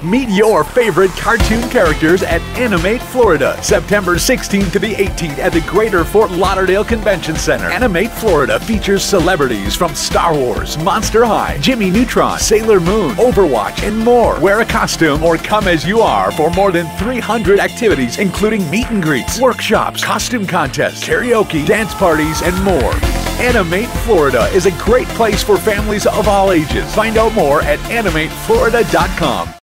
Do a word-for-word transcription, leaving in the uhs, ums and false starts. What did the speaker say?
Meet your favorite cartoon characters at Animate Florida, September sixteenth to the eighteenth at the Greater Fort Lauderdale Convention Center. Animate Florida features celebrities from Star Wars, Monster High, Jimmy Neutron, Sailor Moon, Overwatch, and more. Wear a costume or come as you are for more than three hundred activities, including meet and greets, workshops, costume contests, karaoke, dance parties, and more. Animate Florida is a great place for families of all ages. Find out more at animate florida dot com.